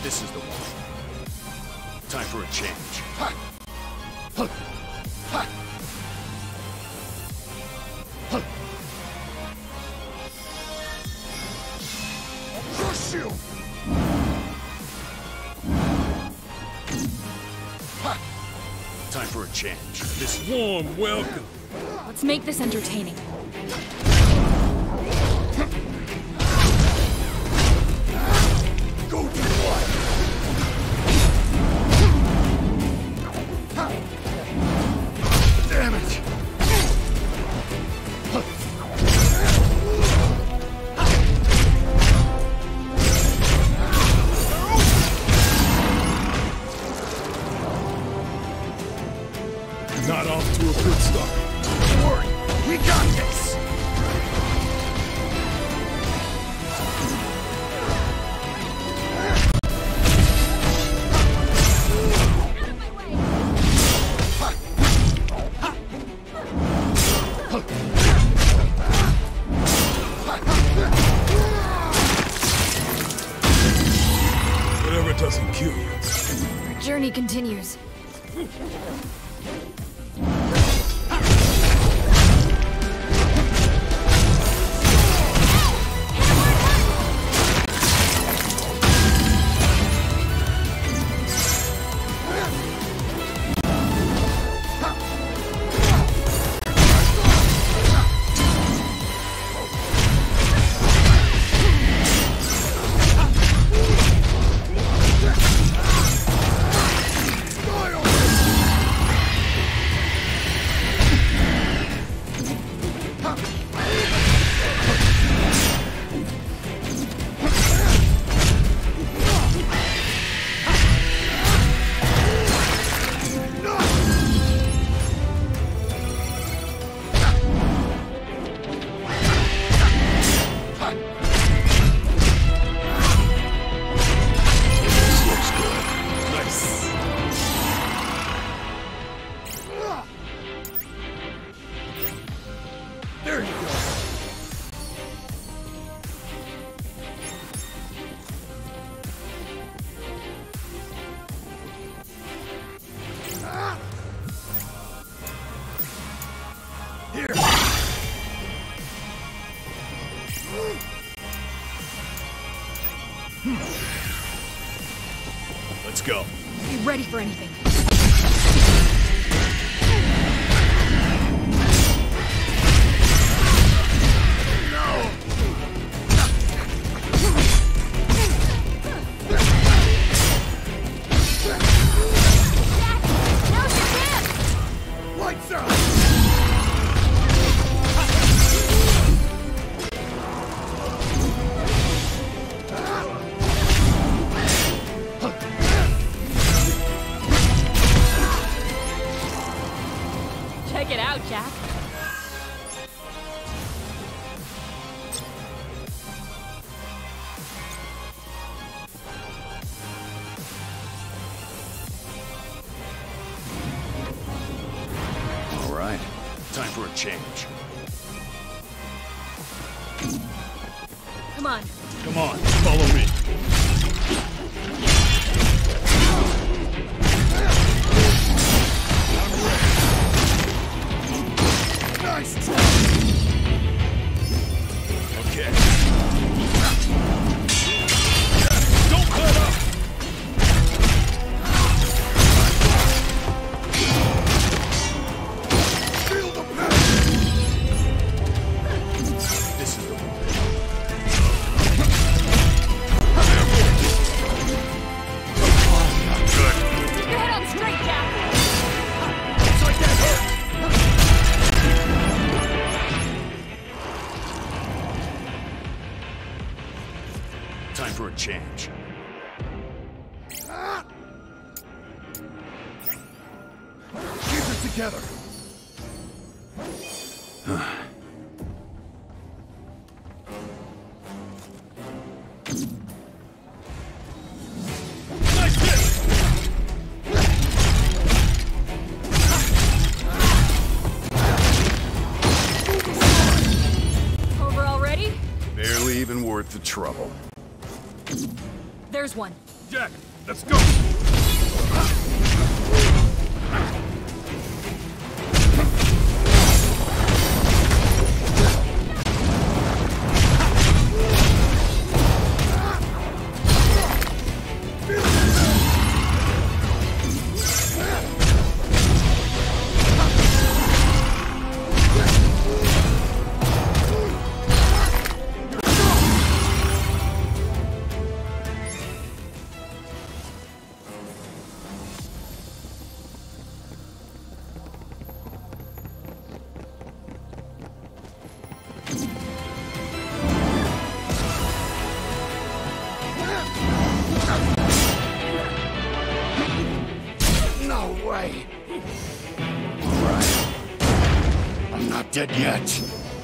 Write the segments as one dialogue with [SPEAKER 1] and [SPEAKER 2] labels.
[SPEAKER 1] This is the one. Time for a change. Ha! Ha! Ha! Ha! I'll crush you! Ha! Time for a change. This
[SPEAKER 2] Warm welcome.
[SPEAKER 3] Let's make this entertaining.
[SPEAKER 1] Go to what? Damn it!
[SPEAKER 2] Not off to a good start.
[SPEAKER 1] Don't worry, we got this!
[SPEAKER 2] Whatever doesn't kill you.
[SPEAKER 3] Our journey continues.
[SPEAKER 1] There you go. Here. Let's go.
[SPEAKER 3] Be ready for anything.
[SPEAKER 1] Lights out!
[SPEAKER 3] Check it out, Jack.
[SPEAKER 1] All right, time for a change.
[SPEAKER 3] Come on.
[SPEAKER 1] Come on, follow me. Nice try. Okay. Don't let up! Feel the pain! This is the one. Good.
[SPEAKER 3] Keep your head on straight, Jack.
[SPEAKER 1] Looks like that hurt! Time for a change. Keep it together. Nice hit!
[SPEAKER 3] Over already?
[SPEAKER 1] Barely even worth the trouble.
[SPEAKER 3] There's one.
[SPEAKER 1] Jack, let's go!
[SPEAKER 4] No way! Alright. I'm not dead yet.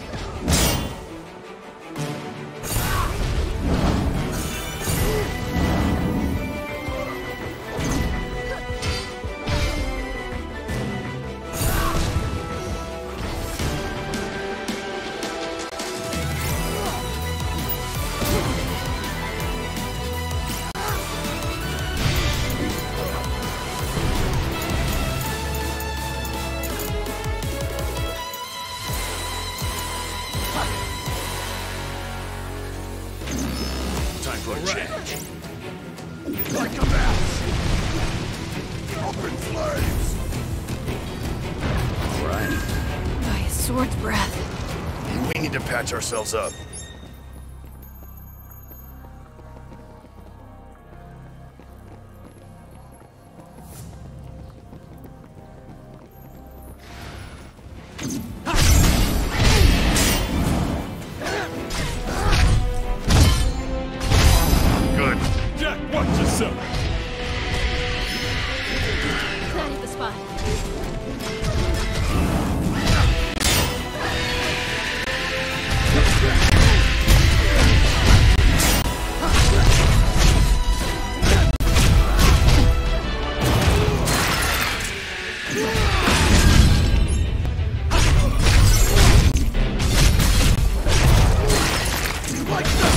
[SPEAKER 1] Time for a change.
[SPEAKER 4] Like a mouse! Open flames! Alright.
[SPEAKER 3] By a sword's breath.
[SPEAKER 4] We need to patch ourselves up. Good.
[SPEAKER 2] Jack, watch yourself!
[SPEAKER 3] That hit the spot.
[SPEAKER 4] Like that!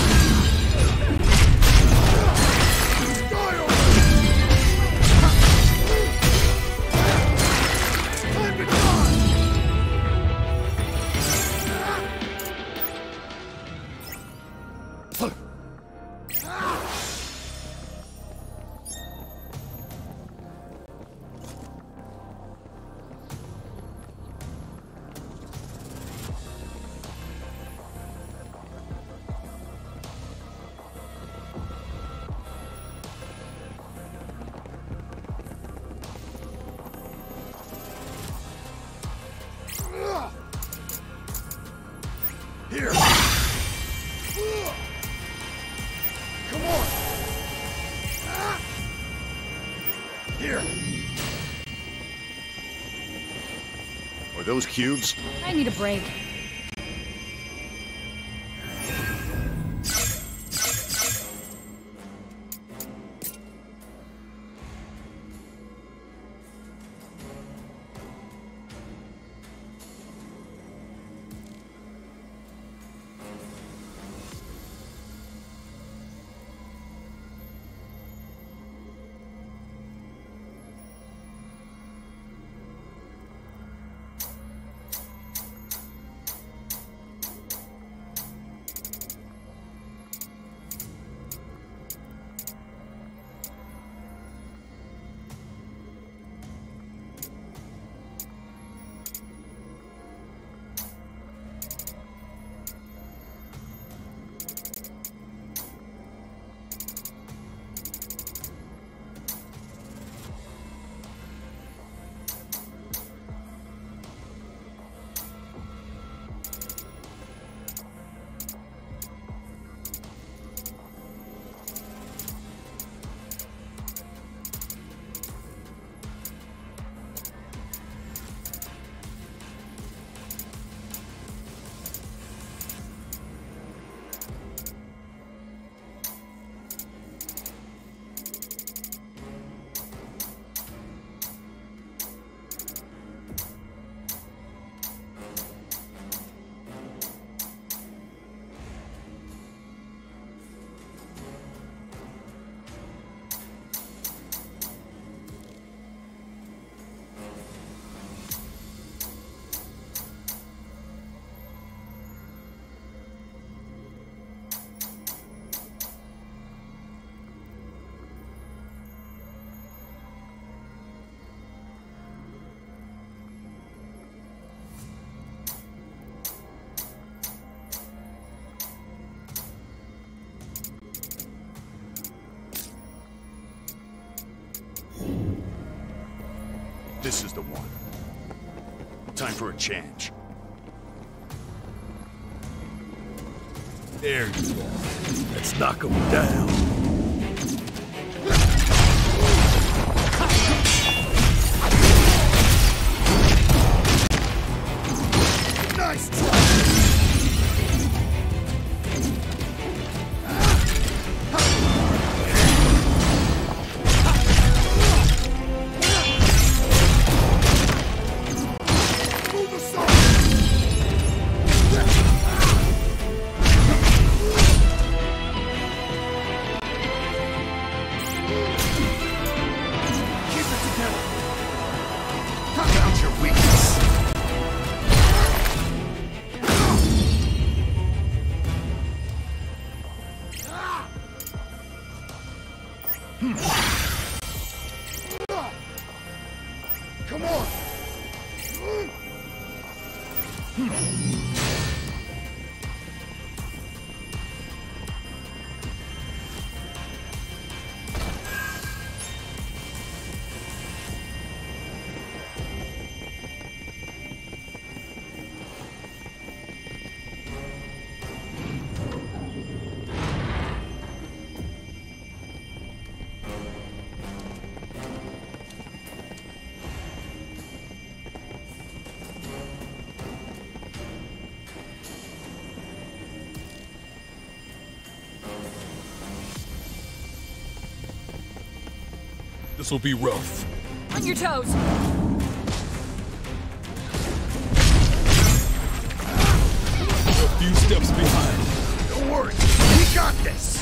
[SPEAKER 4] Here! Come on! Here!
[SPEAKER 1] Are those cubes?
[SPEAKER 3] I need a break.
[SPEAKER 1] This is the one. Time for a change.
[SPEAKER 2] There you are. Let's knock him down.
[SPEAKER 4] Nice try! Move aside! Keep it together! Found your weakness! Come on!
[SPEAKER 2] This'll be rough.
[SPEAKER 3] On your toes!
[SPEAKER 2] A few steps behind.
[SPEAKER 4] Don't worry, we got this!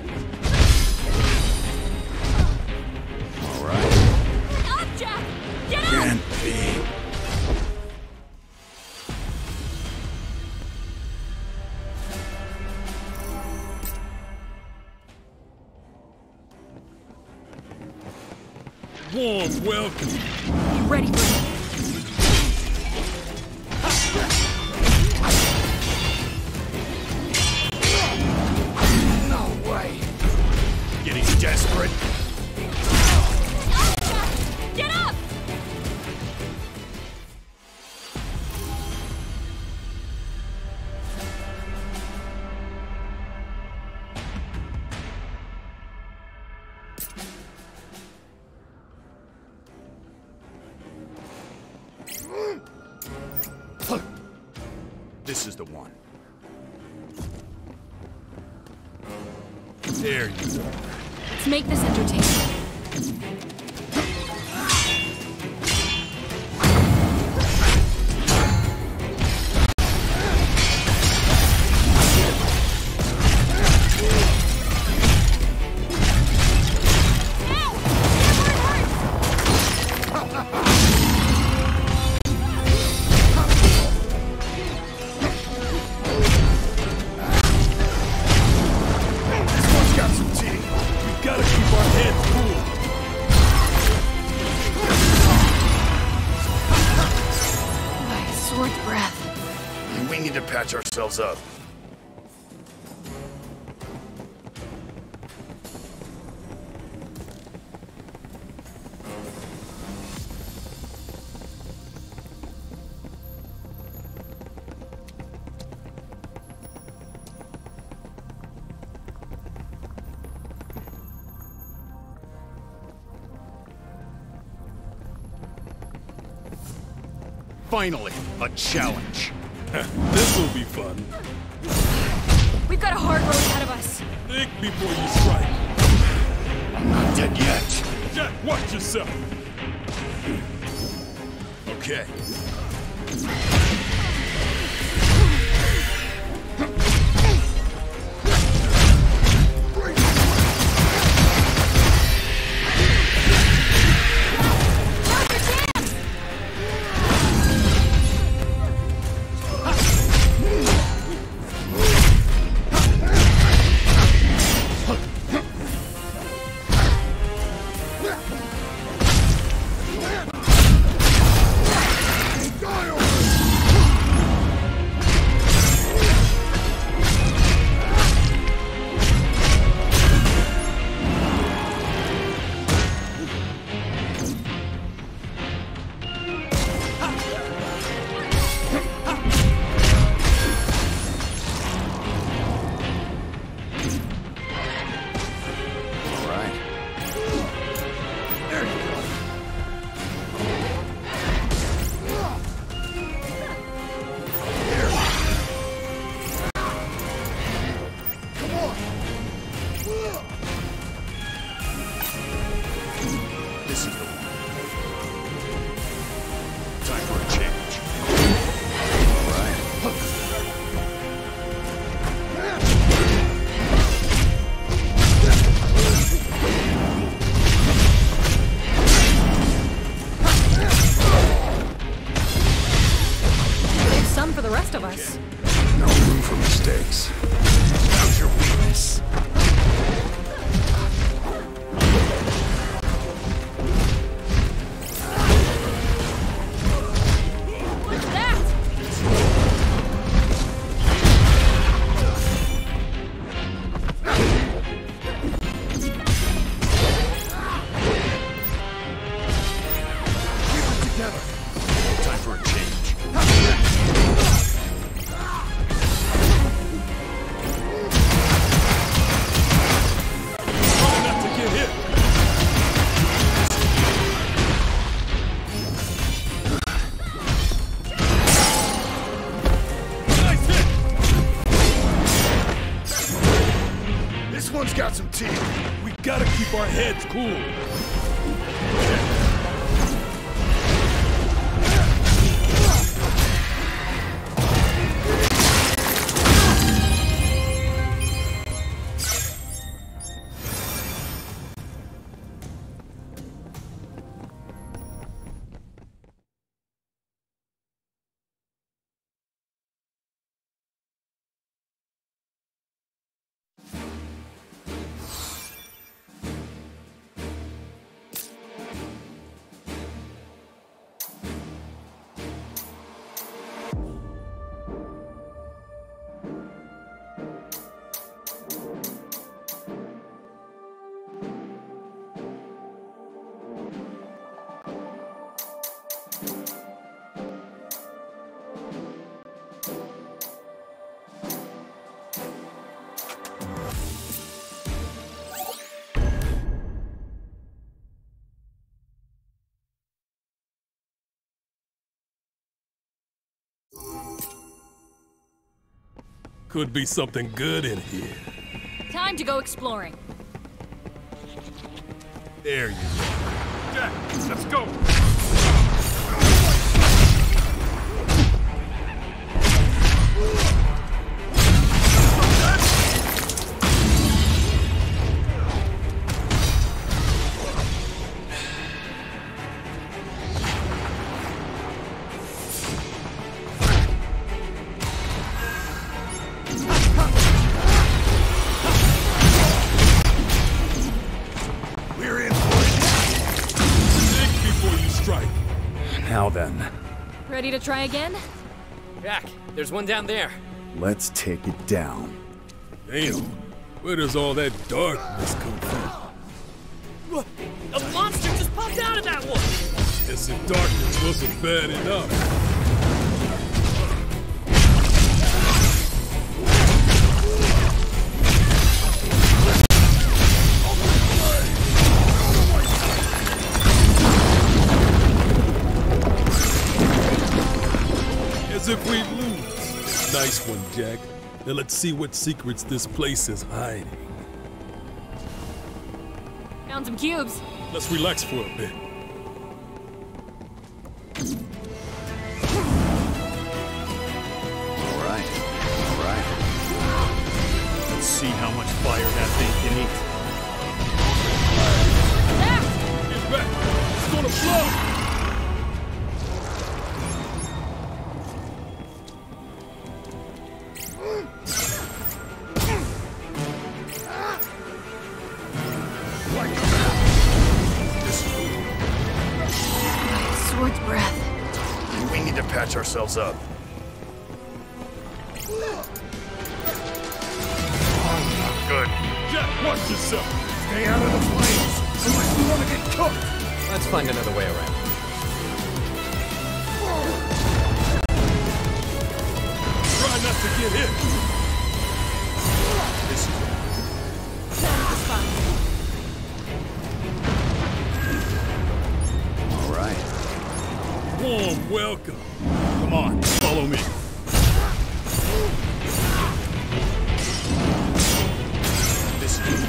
[SPEAKER 1] All right.
[SPEAKER 3] Up, Jack! Get up!
[SPEAKER 4] Can't be.
[SPEAKER 2] Warm welcome.
[SPEAKER 3] Be ready for it.
[SPEAKER 4] No way!
[SPEAKER 1] Getting desperate.
[SPEAKER 3] Up, Jack! Get up!
[SPEAKER 1] This is the one.
[SPEAKER 2] There you are.
[SPEAKER 3] Let's make this entertaining.
[SPEAKER 4] This one's got some teeth!
[SPEAKER 2] We gotta keep our heads cool.
[SPEAKER 3] My sword's breath.
[SPEAKER 4] We need to patch ourselves up.
[SPEAKER 1] Finally, a challenge.
[SPEAKER 2] This'll be fun.
[SPEAKER 3] We've got a hard road ahead of us.
[SPEAKER 2] Think before you strike.
[SPEAKER 1] I'm not dead yet.
[SPEAKER 2] Jack, watch yourself.
[SPEAKER 1] Okay.
[SPEAKER 4] Die already!
[SPEAKER 3] the rest of us.
[SPEAKER 2] No room for mistakes.
[SPEAKER 1] How's your weakness?
[SPEAKER 3] What's that?
[SPEAKER 1] Keep it together. Time for a change.
[SPEAKER 2] Try not to get hit. Nice hit.
[SPEAKER 1] This one's got some teeth.
[SPEAKER 2] We gotta keep our heads cool. Could be something good in here.
[SPEAKER 3] Time to go exploring.
[SPEAKER 2] There you go.
[SPEAKER 1] Jack, let's go. We're in for it.
[SPEAKER 2] Think before you strike.
[SPEAKER 5] Now then,
[SPEAKER 3] Ready to try again?
[SPEAKER 6] Jack, there's one down there.
[SPEAKER 5] let's take it down.
[SPEAKER 2] Damn, where does all that darkness come from?
[SPEAKER 6] A monster just popped out of that one!
[SPEAKER 2] Guess the darkness wasn't bad enough. As if we'd lose. Nice one, Jack. Now let's see what secrets this place is hiding.
[SPEAKER 3] Found some cubes.
[SPEAKER 2] Let's relax for a bit.
[SPEAKER 5] All right.
[SPEAKER 1] Let's see how much fire that thing can eat.
[SPEAKER 3] Ah!
[SPEAKER 2] Get back! It's gonna blow!
[SPEAKER 3] Sword's breath.
[SPEAKER 1] We need to patch ourselves up. Good.
[SPEAKER 2] Jack, watch yourself!
[SPEAKER 1] Stay out of the flames, unless you want to get cooked.
[SPEAKER 6] Let's find another way around.
[SPEAKER 2] Try not to get hit!
[SPEAKER 1] This is
[SPEAKER 3] Sounds the spot.
[SPEAKER 5] All right.
[SPEAKER 2] Warm welcome. Come on, follow me.
[SPEAKER 1] this is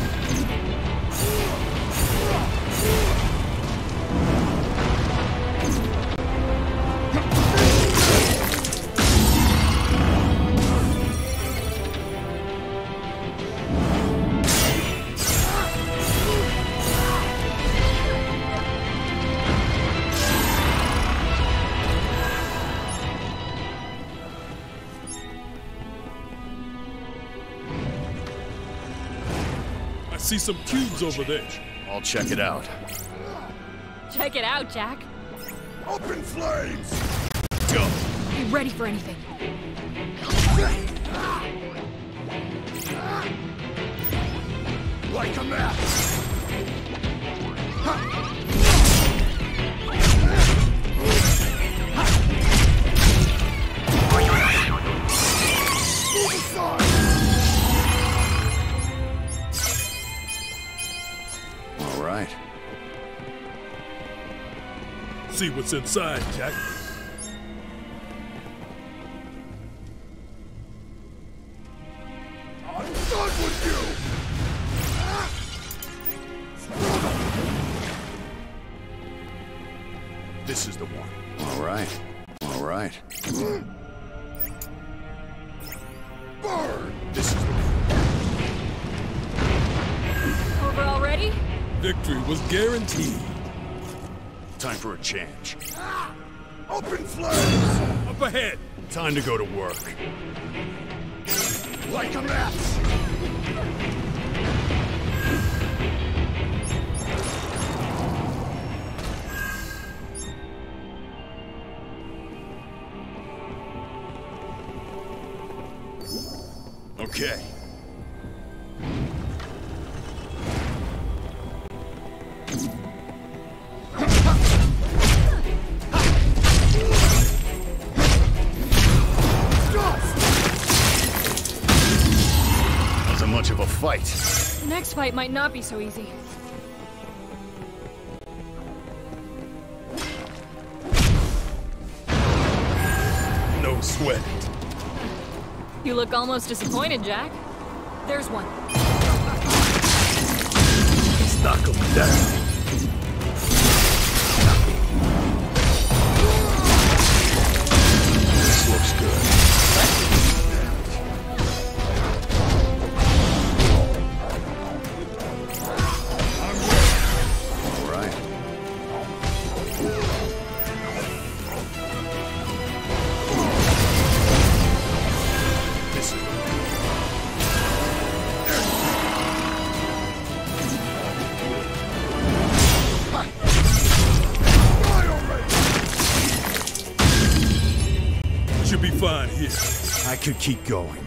[SPEAKER 2] see some cubes over there.
[SPEAKER 1] I'll check it out.
[SPEAKER 3] Check it out, Jack.
[SPEAKER 1] Open flames! Go!
[SPEAKER 3] Be ready for anything.
[SPEAKER 1] Like a match!
[SPEAKER 5] All right.
[SPEAKER 2] See what's inside, Jack.
[SPEAKER 1] I'm done with you! This is the one.
[SPEAKER 5] All right. All right.
[SPEAKER 1] Burn! This is the one.
[SPEAKER 3] Over already?
[SPEAKER 2] Victory was guaranteed.
[SPEAKER 1] Time for a change. Open flames!
[SPEAKER 2] Up ahead.
[SPEAKER 1] Time to go to work. Like a match! Okay. Wasn't much of a fight.
[SPEAKER 3] The next fight might not be so easy.
[SPEAKER 2] No sweat.
[SPEAKER 3] You look almost disappointed, Jack. There's one.
[SPEAKER 2] Let's knock him down.
[SPEAKER 1] This looks good.
[SPEAKER 5] All right.
[SPEAKER 1] This is the one.
[SPEAKER 2] Should be fine here.
[SPEAKER 5] I could keep going.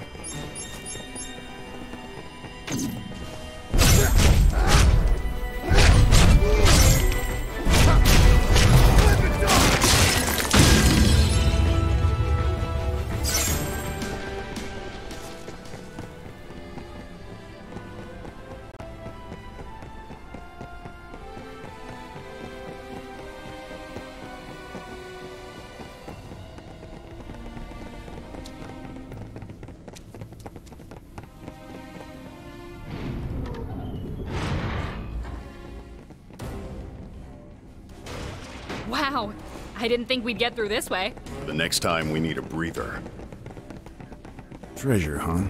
[SPEAKER 3] Wow. I didn't think we'd get through this way.
[SPEAKER 1] The next time we need a breather.
[SPEAKER 5] Treasure, huh?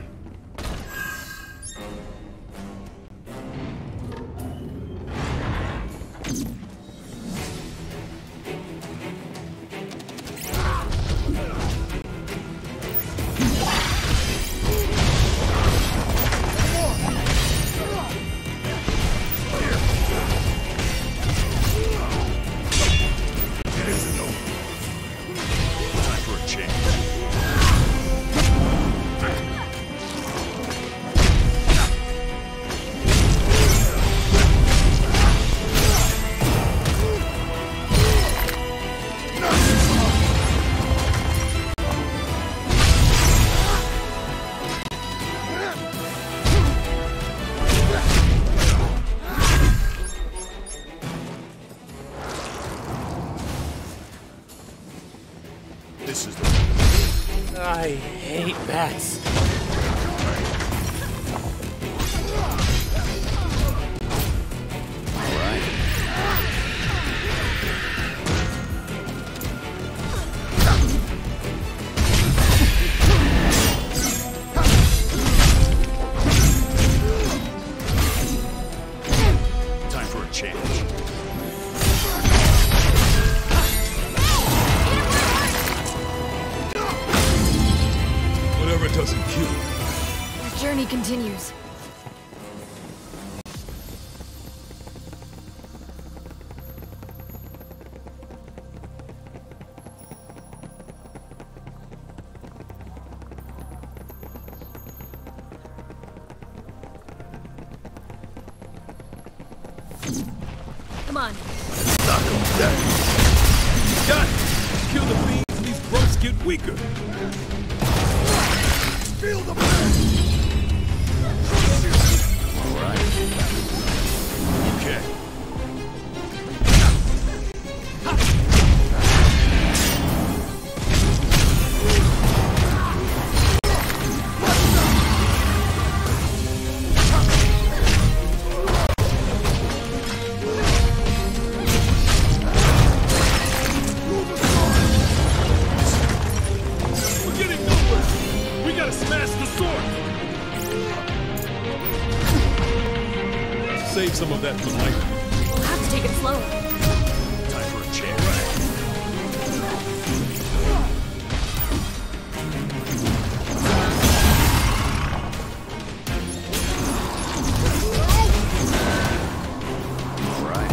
[SPEAKER 1] Time for a change. This is the one.
[SPEAKER 6] I hate bats.
[SPEAKER 5] All right.
[SPEAKER 1] Time for a change.
[SPEAKER 2] Whatever doesn't kill.
[SPEAKER 3] Our journey continues. Come on.
[SPEAKER 2] Knock him dead. Got it. Kill the beams and these grunts get weaker.
[SPEAKER 1] Feel the pain!
[SPEAKER 5] All right.
[SPEAKER 1] Okay.
[SPEAKER 2] We're getting nowhere. We gotta smash the sword. Save some of that for later.
[SPEAKER 3] We'll have to take it slower.
[SPEAKER 1] Time for a change.
[SPEAKER 5] All right.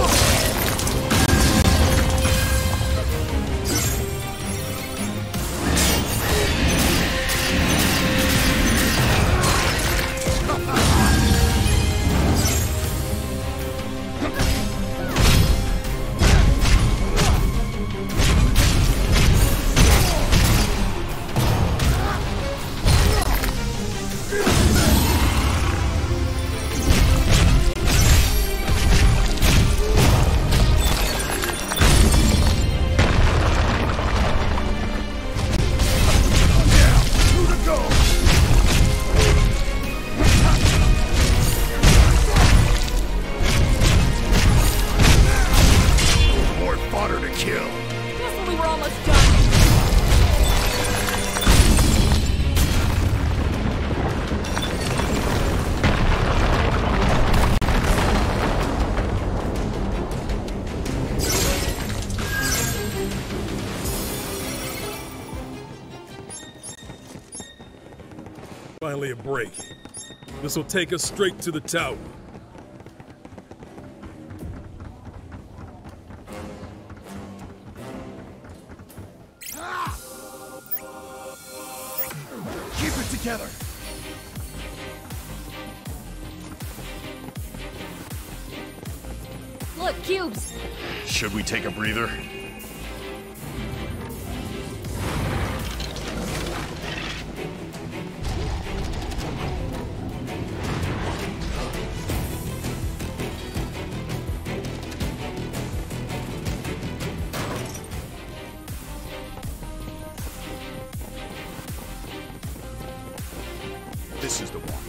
[SPEAKER 1] More fodder to kill.
[SPEAKER 3] Just when we were almost done.
[SPEAKER 2] Finally a break. This will take us straight to the tower.
[SPEAKER 1] Keep it together.
[SPEAKER 3] Look, cubes.
[SPEAKER 1] Should we take a breather? This is the one.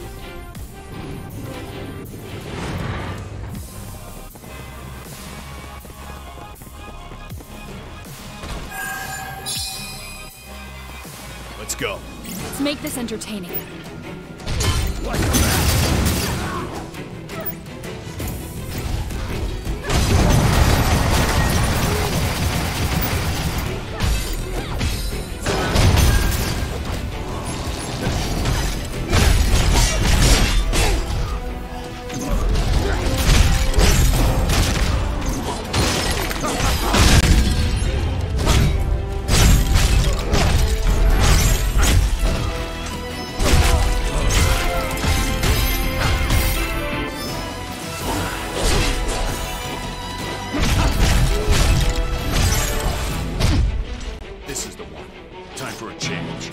[SPEAKER 1] Let's go.
[SPEAKER 3] Let's make this entertaining.
[SPEAKER 1] Like a match. This is the one. Time for a change.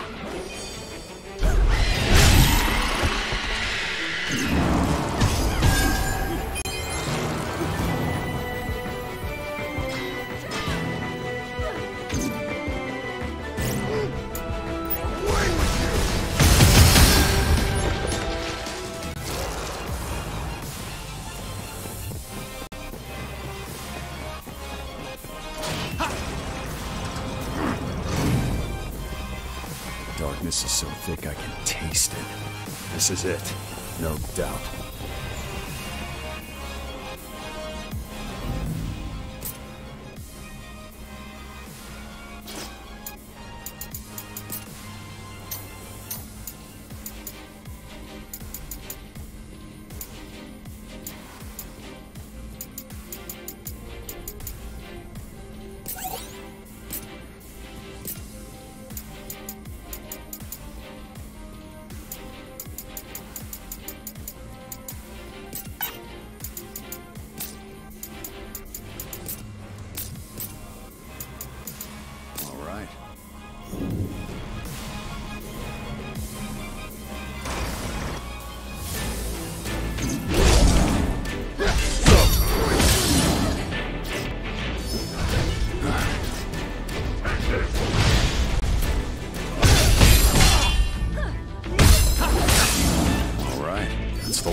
[SPEAKER 5] Darkness is so thick I can taste it. This is it. No doubt.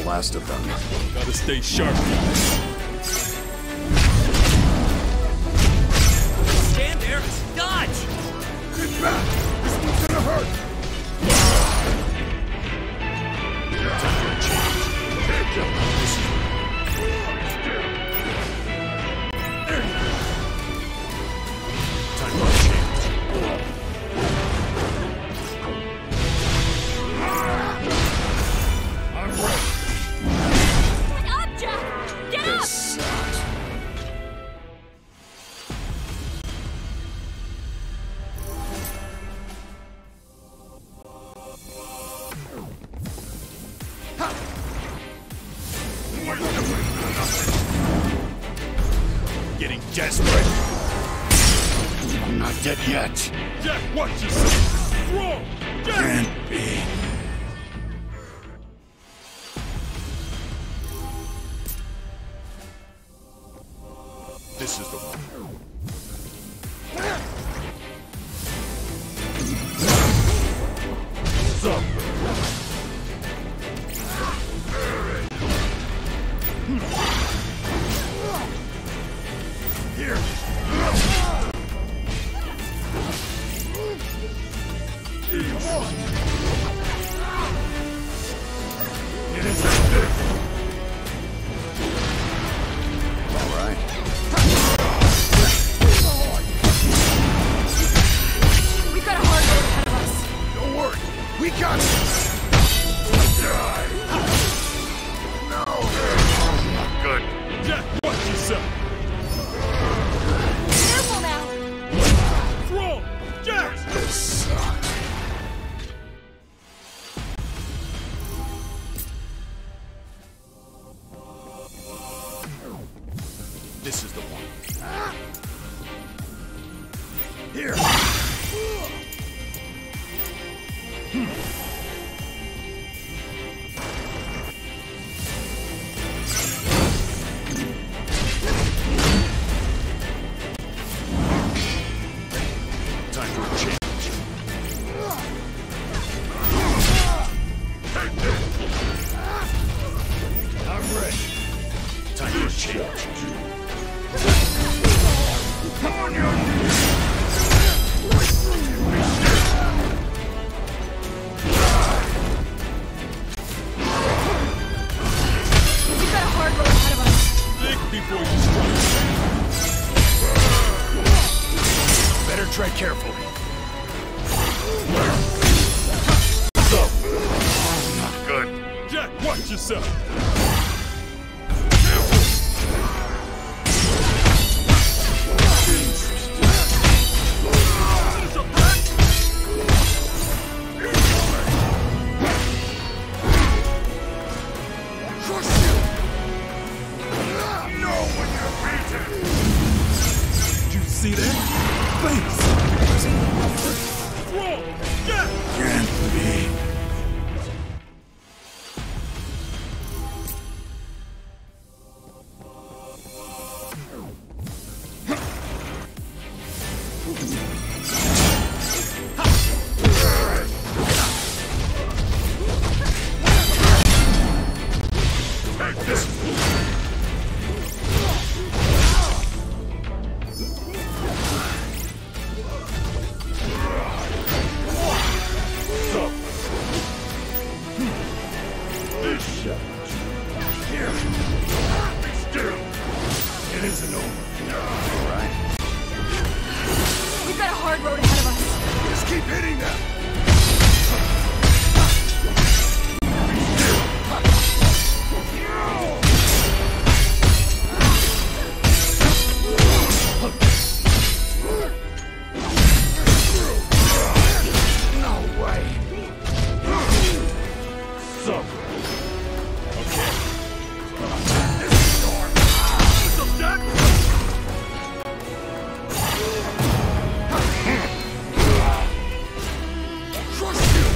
[SPEAKER 5] last of them.
[SPEAKER 2] Gotta stay sharp.
[SPEAKER 6] Stand there. Dodge.
[SPEAKER 1] Get back! This one's gonna hurt! Time for a change. Take it. There you go. Time for a change. I'm ready.
[SPEAKER 3] Get up, Jack! Get up!
[SPEAKER 5] This sucks.
[SPEAKER 1] Getting desperate. I'm not dead yet.
[SPEAKER 2] Jack, watch yourself! Wrong! Jack!
[SPEAKER 5] Can't be.
[SPEAKER 1] This is the one. Here. Come on. It is that big.
[SPEAKER 5] All right.
[SPEAKER 3] We've got a hard road ahead of us.
[SPEAKER 1] Don't worry. We got this. No. Not good.
[SPEAKER 2] Jack, watch yourself!
[SPEAKER 3] Careful now!
[SPEAKER 2] Wrong! Jack!
[SPEAKER 5] This sucks.
[SPEAKER 1] This is the one. Here. Time for a change. I'm ready. Time for a change. Come on, you!
[SPEAKER 3] We've got a hard road ahead of us.
[SPEAKER 2] Think before you strike.
[SPEAKER 1] Better tread carefully. Not good.
[SPEAKER 2] Jack, watch yourself!
[SPEAKER 1] Crush you! Know when you're beaten!
[SPEAKER 2] Did you see that? Face! Wrong! Jack!
[SPEAKER 5] Can't be.
[SPEAKER 1] Take this! This shot. Here. Be still. It isn't over.
[SPEAKER 5] All right.
[SPEAKER 3] We've got a hard road ahead of us.
[SPEAKER 1] Just keep hitting them. No way. Suffer. Okay. This is yours.
[SPEAKER 2] What's up, Jack?
[SPEAKER 1] Crush you.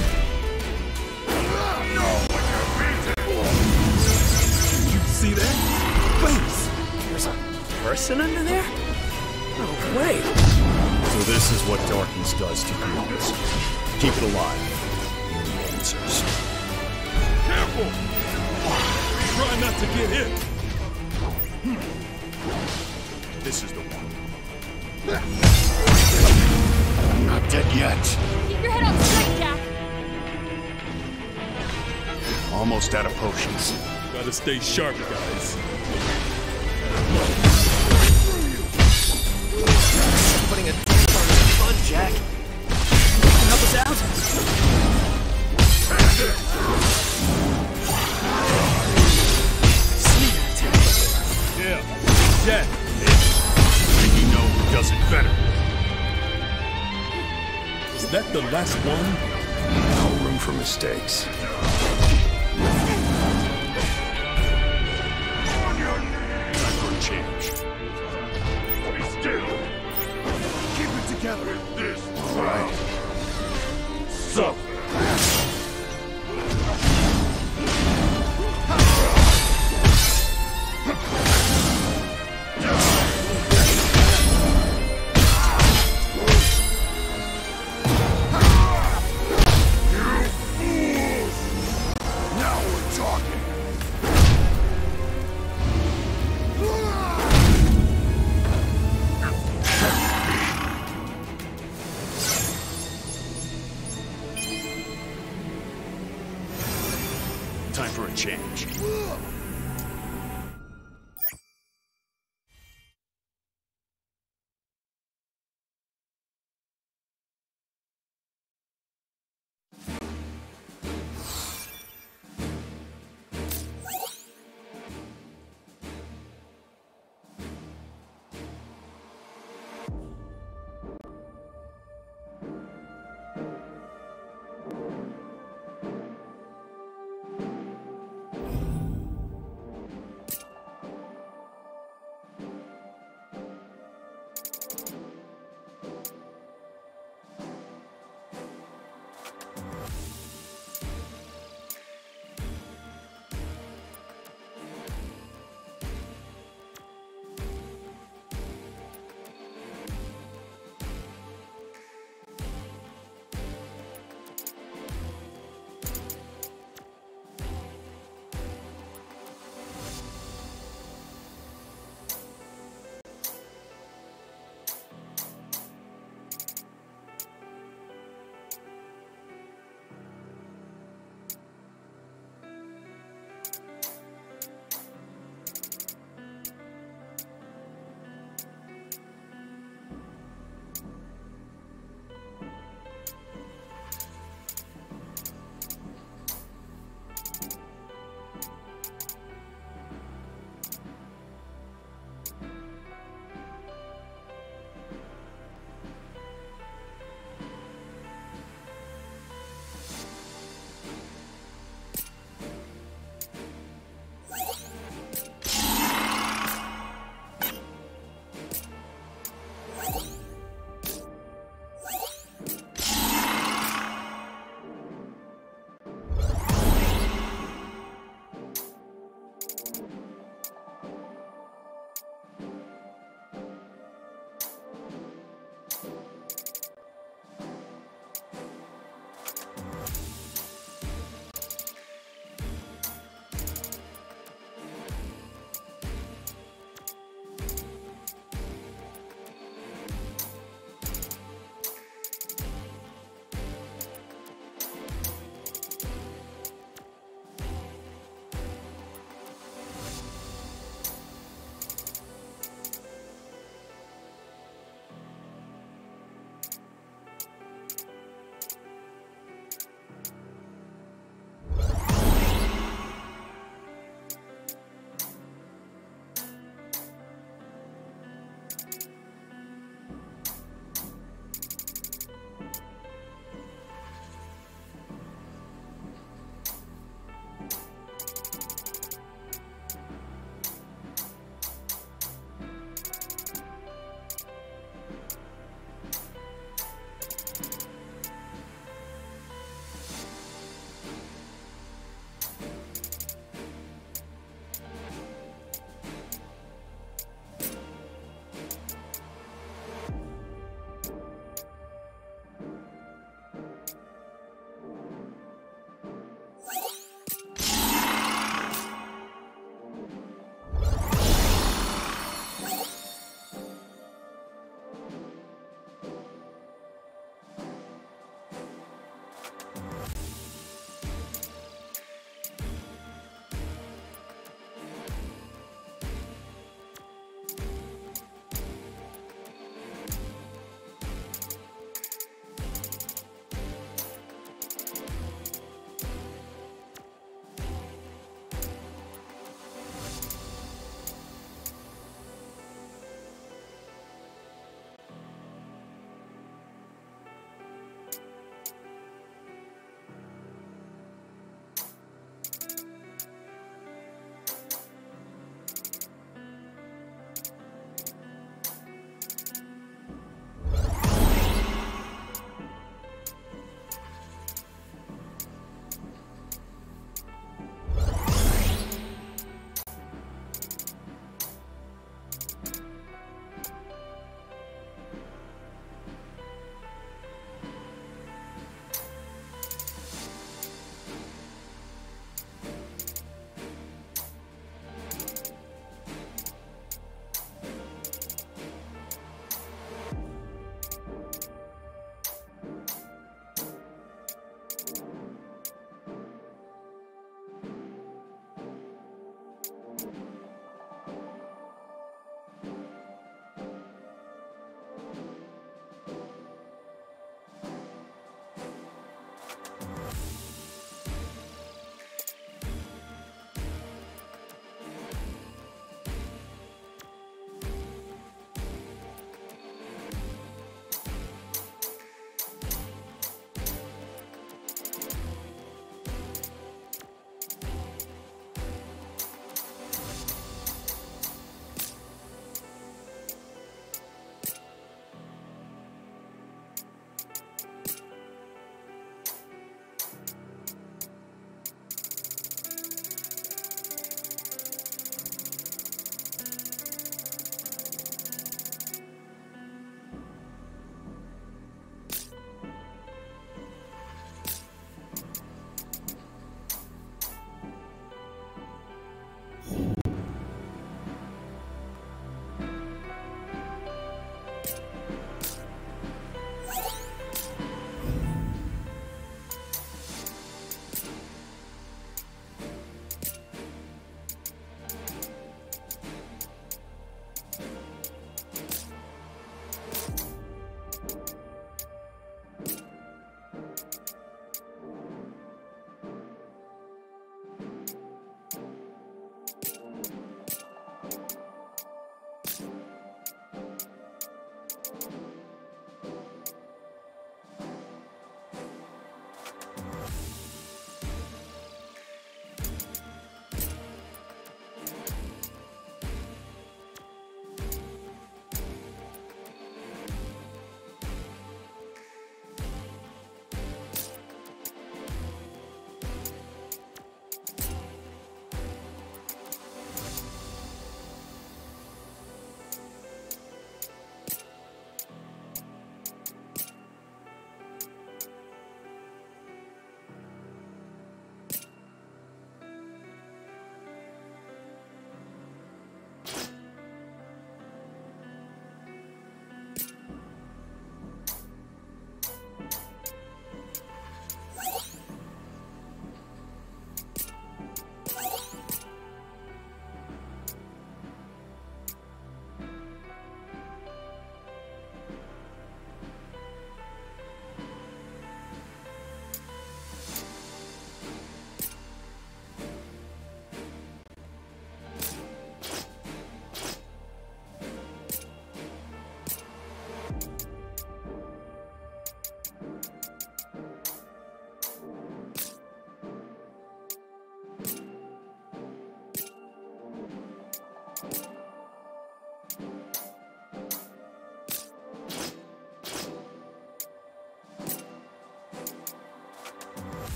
[SPEAKER 1] No, when you're beaten.
[SPEAKER 2] Did you see that? Face!
[SPEAKER 6] There's a person under there? No way.
[SPEAKER 5] So this is what darkness does to humans. Keep it alive. Answers.
[SPEAKER 2] Careful! Try not to get hit.
[SPEAKER 1] This is the one. I'm not dead yet.
[SPEAKER 3] Keep your head on straight, Jack.
[SPEAKER 1] Almost out of potions.
[SPEAKER 2] Gotta stay sharp, guys.
[SPEAKER 6] Putting a damper on the fun, Jack. You can help us out? Sneak attack.
[SPEAKER 2] Yeah, Jack.
[SPEAKER 1] And you know who does it better.
[SPEAKER 2] Is that the last one?
[SPEAKER 5] No room for mistakes.
[SPEAKER 1] Time for a change. Be still. Keep it together. This. All right. Suffer. Now we're talking. Time for a change.